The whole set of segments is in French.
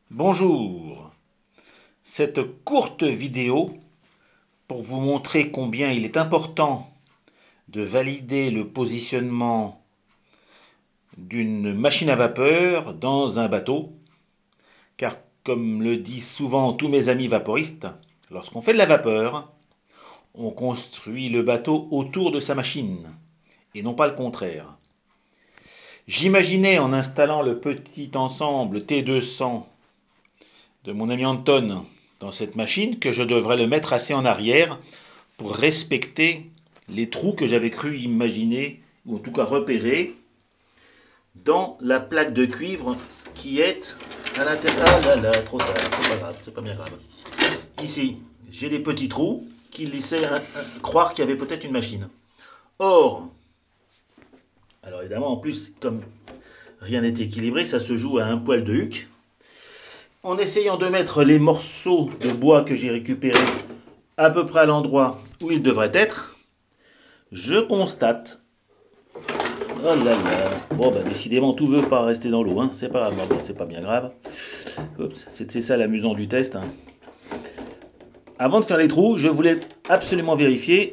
Bonjour, cette courte vidéo pour vous montrer combien il est important de valider le positionnement d'une machine à vapeur dans un bateau, car comme le disent souvent tous mes amis vaporistes, lorsqu'on fait de la vapeur, on construit le bateau autour de sa machine, et non pas le contraire. J'imaginais en installant le petit ensemble T200 de mon ami Anton dans cette machine que je devrais le mettre assez en arrière pour respecter les trous que j'avais cru imaginer, ou en tout cas repérer, dans la plaque de cuivre qui est à l'intérieur. Ah là là, trop tard, c'est pas grave, c'est pas bien grave. Ici, j'ai des petits trous qui laissaient croire qu'il y avait peut-être une machine. Or, alors évidemment, en plus, comme rien n'est équilibré, ça se joue à un poil de huc. En essayant de mettre les morceaux de bois que j'ai récupérés à peu près à l'endroit où ils devraient être, je constate. Oh là là. Bon, bah décidément, tout veut pas rester dans l'eau. Hein. C'est pas, bon, c'est pas bien grave. C'est ça l'amusant du test. Hein. Avant de faire les trous, je voulais absolument vérifier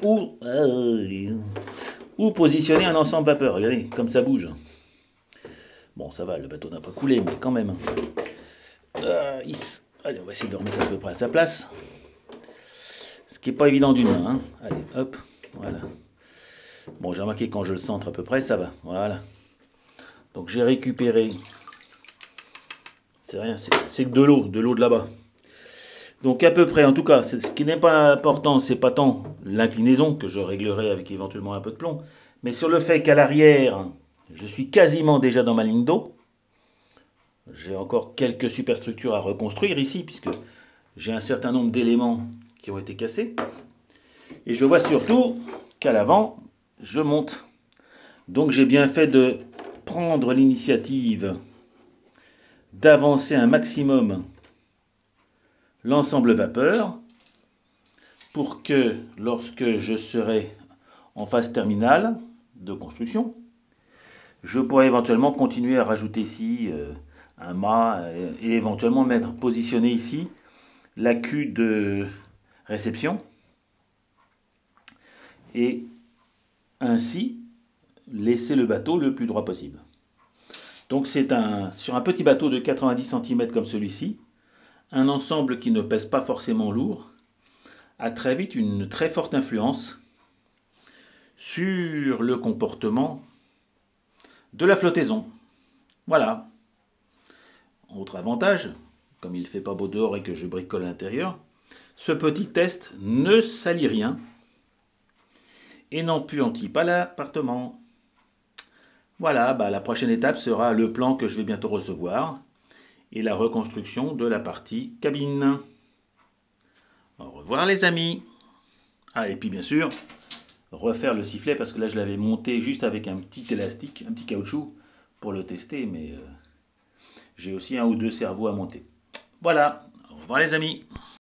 où positionner un ensemble vapeur. Regardez, comme ça bouge. Bon, ça va, le bateau n'a pas coulé, mais quand même. Allez, on va essayer de remettre à peu près à sa place. Ce qui n'est pas évident d'une main. Hein. Allez, hop, voilà. Bon, j'ai remarqué quand je le centre à peu près, ça va. Voilà. Donc j'ai récupéré. C'est rien, c'est que de l'eau de là-bas. Donc à peu près, en tout cas, ce qui n'est pas important, c'est pas tant l'inclinaison que je réglerai avec éventuellement un peu de plomb, mais sur le fait qu'à l'arrière, je suis quasiment déjà dans ma ligne d'eau. J'ai encore quelques superstructures à reconstruire ici, puisque j'ai un certain nombre d'éléments qui ont été cassés. Et je vois surtout qu'à l'avant, je monte. Donc j'ai bien fait de prendre l'initiative d'avancer un maximum l'ensemble vapeur pour que lorsque je serai en phase terminale de construction, je pourrai éventuellement continuer à rajouter ici un mât et éventuellement positionner ici la cuve de réception et ainsi laisser le bateau le plus droit possible. Donc c'est sur un petit bateau de 90 cm comme celui-ci, un ensemble qui ne pèse pas forcément lourd a très vite une très forte influence sur le comportement de la flottaison. Voilà. Autre avantage, comme il ne fait pas beau dehors et que je bricole à l'intérieur, ce petit test ne salit rien et n'empuantit pas l'appartement. Voilà, la prochaine étape sera le plan que je vais bientôt recevoir et la reconstruction de la partie cabine. Au revoir les amis. Ah, et puis bien sûr, refaire le sifflet parce que là je l'avais monté juste avec un petit élastique, un petit caoutchouc pour le tester, mais j'ai aussi un ou deux cerveaux à monter. Voilà, au revoir les amis.